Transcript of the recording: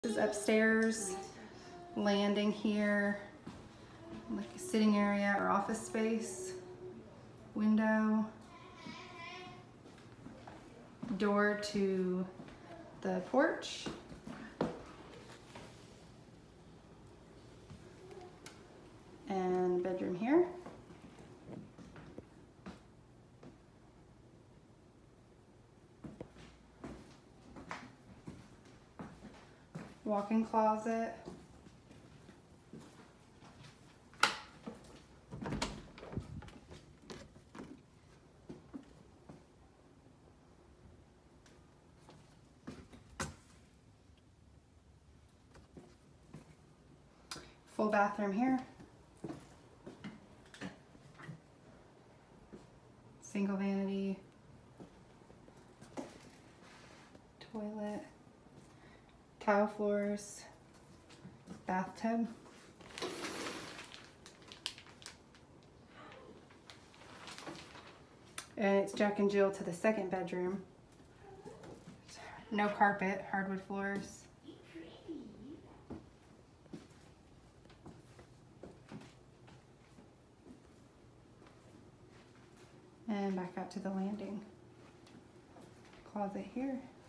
This is upstairs, landing here, like a sitting area or office space, window, door to the porch, and bedroom here. Walk-in closet. Full bathroom here. Single vanity. Toilet. Tile floors. Bathtub. And it's Jack and Jill to the second bedroom. No carpet, hardwood floors. And back out to the landing. Closet here.